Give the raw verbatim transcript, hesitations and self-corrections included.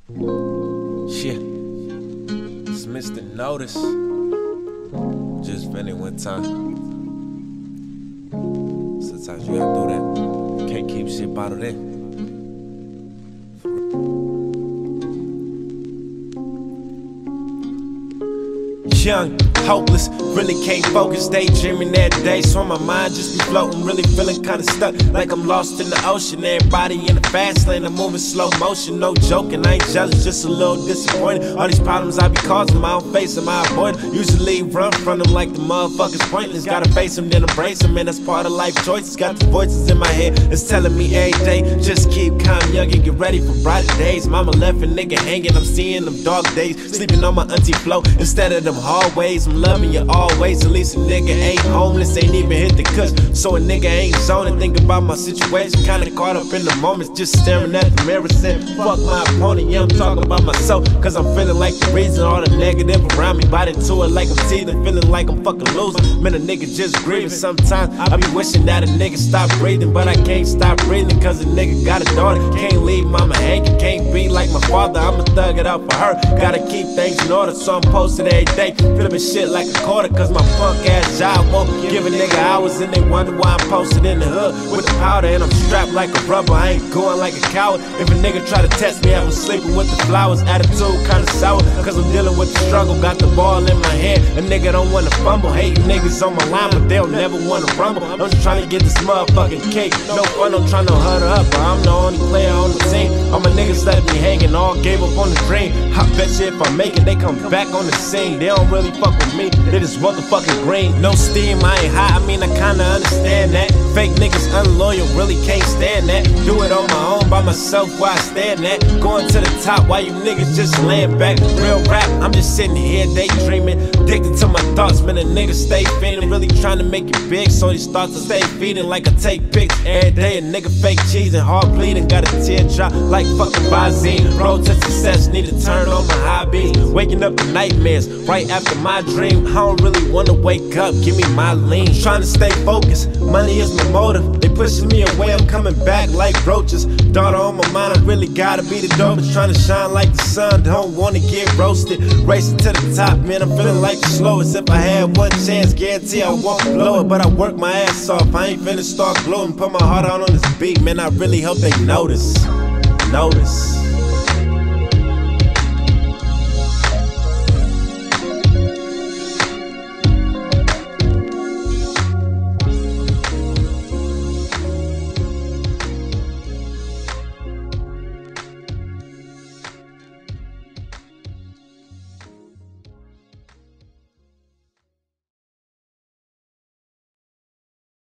Yeah, it's Mister Notice. Just spending one time. Sometimes you gotta do that. Can't keep shit bottled in. Young, hopeless, really can't focus, daydreaming that day. So my mind just be floating, really feeling kinda stuck, like I'm lost in the ocean. Everybody in the fast lane, I'm moving slow motion, no joking. I ain't jealous, just a little disappointed. All these problems I be causing, I don't face them, I avoid them. Usually run from them like the motherfuckers pointless. Gotta face them, then embrace them, and that's part of life choices. Got the voices in my head that's telling me every day, just keep calm, young, and get ready for brighter days. Mama left a nigga hanging, I'm seeing them dark days. Sleeping on my auntie floor instead of them hallways. I'm loving you always, at least a nigga ain't homeless, ain't even hit the cuss, so a nigga ain't zoning. Think about my situation, kinda caught up in the moments, just staring at the mirror saying, fuck my opponent. Yeah, I'm talking about myself, cause I'm feeling like the reason all the negative around me. Bite into it like I'm teething, feeling like I'm fucking losing. Man, a nigga just grieving. Sometimes I be wishing that a nigga stop breathing, but I can't stop breathing cause a nigga got a daughter. Can't leave mama hanging, can't be like my father. I'ma thug it out for her, gotta keep things in order, so I'm posted every day. Flipping shit like a quarter, cause my punk ass job won't give a nigga hours, and they wonder why I'm posted in the hood with the powder, and I'm strapped like a rubber. I ain't going like a coward. If a nigga try to test me, I was sleeping with the flowers. Attitude kinda sour, cause I'm dealing with the struggle. Got the ball in my hand, a nigga don't wanna fumble. Hating niggas on my line, but they'll never wanna rumble. I'm just trying to get this motherfucking cake. No fun, I'm trying to hurt her up, but I'm the only player on the team. All my niggas let me hanging, all gave up on the dream. I bet you if I make it, they come back on the scene. They don't really fuck with me, they just want the fucking green. No steam, I ain't hot, I mean I kinda understand that. Fake niggas unloyal, really can't stand that. Do it on my own, by myself, where I stand at. Going to the top, while you niggas just laying back. Real rap, I'm just sitting here daydreaming, addicted to my thoughts, man, a nigga stay feeling. Really trying to make it big, so these thoughts will stay feeding. Like I take pics every day, a nigga fake cheese and heart bleeding. Got a tear drop like fucking Visine. Road to success, need to turn on my hobbies. Waking up to nightmares, right after my dream. I don't really wanna wake up, give me my lean. Trying to stay focused, money is my motive. They pushing me away, I'm coming back like roaches. Daughter on my mind, I really gotta be the dopest. Trying to shine like the sun, don't wanna get roasted. Racing to the top, man, I'm feeling like the slowest. If I had one chance, guarantee I won't blow it. But I work my ass off, I ain't finna start glowing. Put my heart out on this beat, man, I really hope they notice. Notice.